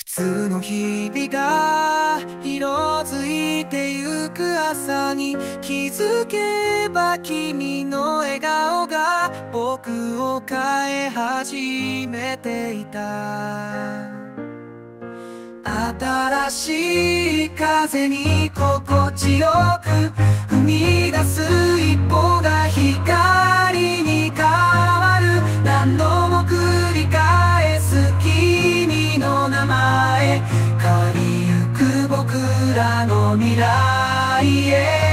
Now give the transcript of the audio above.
普通の日々が色づいてゆく朝に気づけば君の笑顔が僕を変え始めていた。新しい風に心地よく踏み出す一歩が光に変わる。何度も繰り返す君の名前、変わりゆく僕らの未来へ。